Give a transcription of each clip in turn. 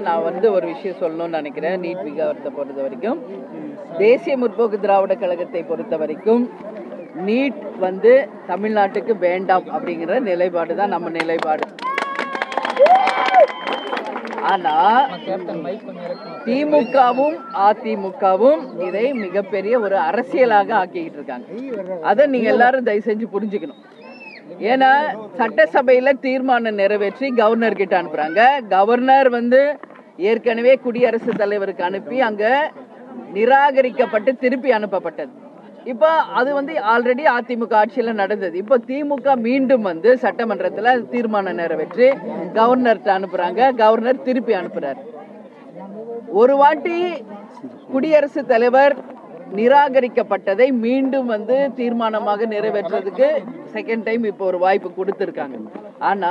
நான் ஒரு விஷயம் சொல்லணும்னு நினைக்கிறேன். நீட் விவகாரத்தை பொறுத்த வரைக்கும் தேசிய முற்போக்கு திராவிட கழகத்தை பொறுத்த வரைக்கும் நீட் தமிழ்நாட்டுக்கு வேண்டாம் அப்படிங்கிற நிலைப்பாடு தான் நம்ம நிலைப்பாடு. ஆனா திமுகவும் அதிமுகவும் இதை மிகப்பெரிய ஒரு அரசியலாக ஆக்கிக்கிட்டு இருக்காங்க. அதை நீங்க எல்லாரும் தயவு செஞ்சு புரிஞ்சுக்கணும். ஏன்னா சட்டசபையில தீர்மானம் நிறைவேற்றி கவர்னர் கிட்ட அனுப்புறாங்க. கவர்னர் ஏற்கனவே குடியரசுத் தலைவருக்கு அனுப்பி அங்க நிராகரிக்கப்பட்டு திருப்பி அனுப்பப்பட்டது. இப்போ அது ஆல்ரெடி அதிமுக ஆட்சியில நடந்தது. இப்போ திமுக மீண்டும் சட்டமன்றத்தில் தீர்மானம் நிறைவேற்றி கவர்னர்கிட்ட அனுப்புறாங்க. கவர்னர் திருப்பி அனுப்புறாரு. ஒரு வாட்டி குடியரசுத் தலைவர் நிராகரிக்கப்பட்டதை மீண்டும் தீர்மானமாக நிறைவேற்றுறதுக்கு செகண்ட் டைம் இப்போ ஒரு வாய்ப்பு கொடுத்திருக்காங்க. ஆனா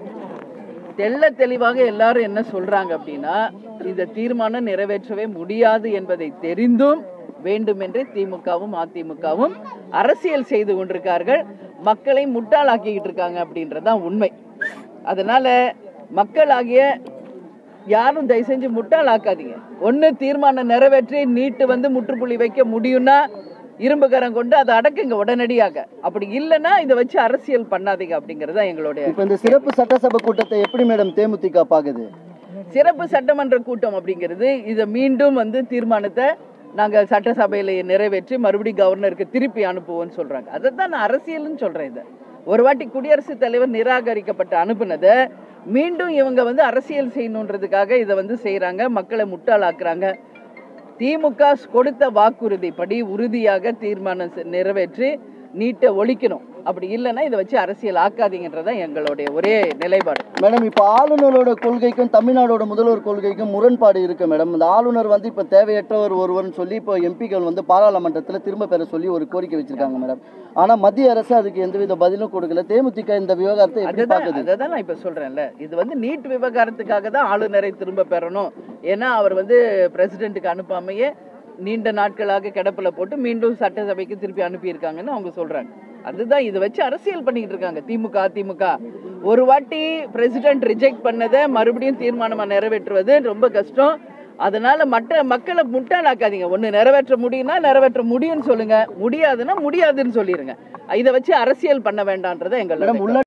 தெள்ள தெளிவாக எல்லாரும் என்ன சொல்றாங்க அப்படின்னா, இந்த தீர்மானம் நிறைவேற்றவே முடியாது என்பதை தெரிந்தும் வேண்டுமென்றே திமுகவும் அதிமுகவும் அரசியல் செய்து கொண்டிருக்கார்கள். மக்களை முட்டாளாக்கிட்டு இருக்காங்க அப்படின்றதான் உண்மை. அதனால மக்களாகிய யாரும் தயவு செஞ்சு முட்டாளாக்காதீங்க. ஒன்னு தீர்மானம் நிறைவேற்றி நீட்டு முற்றுப்புள்ளி வைக்க முடியும்னா இரும்புகரம் கொண்டு அதை அடக்குங்க உடனடியாக. அப்படி இல்லைன்னா இதை வச்சு அரசியல் பண்ணாதீங்க அப்படிங்கறத எங்களுடைய. இந்த சிறப்பு சட்டசபை கூட்டத்தை எப்படி மேடம் தேமுதிக பாக்குது? சிறப்பு சட்டமன்ற கூட்டம் அப்படிங்கிறது இதை மீண்டும் தீர்மானத்தை நாங்க சட்டசபையில நிறைவேற்றி மறுபடியும் கவர்னருக்கு திருப்பி அனுப்புவோம்னு சொல்றாங்க. அதை தான் நான் அரசியல்னு சொல்றேன். இதை ஒரு வாட்டி குடியரசுத் தலைவர் நிராகரிக்கப்பட்டு அனுப்புனதை மீண்டும் இவங்க அரசியல் செய்யணுன்றதுக்காக இதை செய்யறாங்க. மக்களை முட்டாளாக்குறாங்க. திமுக கொடுத்த வாக்குறுதிப்படி உறுதியாக தீர்மானம் நிறைவேற்றி நீட்டை ஒழிக்கணும். அப்படி இல்லைன்னா இதை வச்சு அரசியல் ஆக்காதீங்கன்றதான் எங்களுடைய ஒரே நிலைப்பாடு. மேடம், இப்ப ஆளுநரோட கொள்கைக்கும் தமிழ்நாடோட முதல்வர் கொள்கைக்கும் முரண்பாடு இருக்கு மேடம். இந்த ஆளுநர் இப்ப தேவையற்றவர் ஒருவர்னு சொல்லி இப்போ எம்பிக்கள் பாராளுமன்றத்தில் திரும்ப பெற சொல்லி ஒரு கோரிக்கை வச்சிருக்காங்க மேடம். ஆனா மத்திய அரசு அதுக்கு எந்தவித பதிலும் கொடுக்கல. தேமுதிக இந்த விவகாரத்தை அதான் நான் இப்ப சொல்றேன்ல, இது நீட் விவகாரத்துக்காக தான் ஆளுநரை திரும்ப பெறணும். ஏன்னா அவர் பிரசிடென்ட்டுக்கு அனுப்பாமையே நீண்ட நாட்களாக கிடப்பில் போட்டு மீண்டும் சட்டசபைக்கு திருப்பி அனுப்பியிருக்காங்கன்னு அவங்க சொல்றாங்க. அதுதான் இதை வச்சு அரசியல் பண்ணிட்டு இருக்காங்க திமுக அதிமுக. ஒரு வாட்டி பிரசிடென்ட் ரிஜெக்ட் பண்ணதை மறுபடியும் தீர்மானமா நிறைவேற்றுவது ரொம்ப கஷ்டம். அதனால மற்ற மக்களை முட்டாளாக்காதீங்க. ஒண்ணு நிறைவேற்ற முடியும்னா நிறைவேற்ற முடியும்னு சொல்லுங்க, முடியாதுன்னா முடியாதுன்னு சொல்லிருங்க. இதை வச்சு அரசியல் பண்ண வேண்டாம்ன்றத எங்களோட